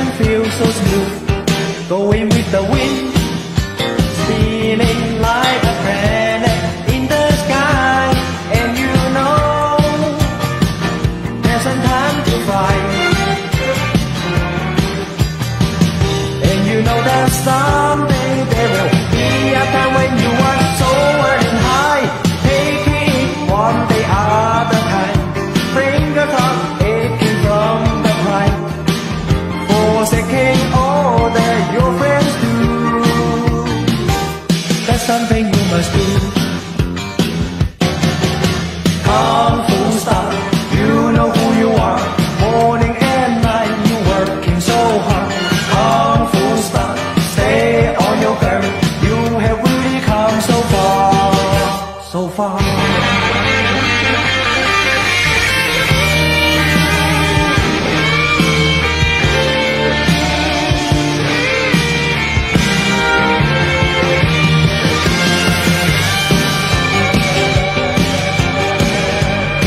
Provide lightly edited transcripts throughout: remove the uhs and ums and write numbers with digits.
and feel so smooth, going with the wind, spinning like a planet in the sky. And you know there's some time to fight, and you know that someday there will be a time when you are soaring high, taking one day at a time. Bring your thought aching from the pride, forsaking all that your friends do. That's something you must do. Kung Fu style, you know who you are. Morning and night you working so hard. Kung Fu style, stay on your guard. You have really come so far, so far.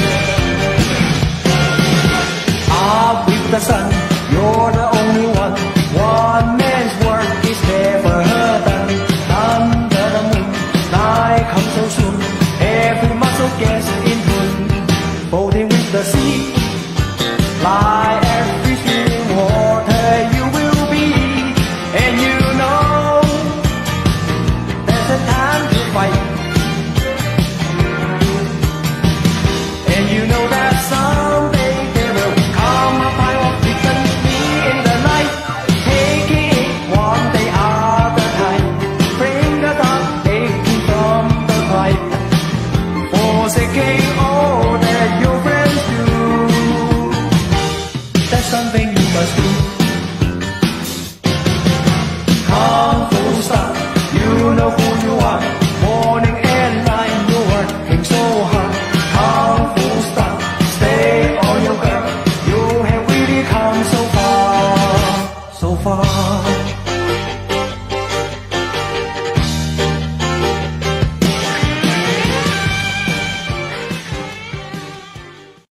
The sun, you're the only one.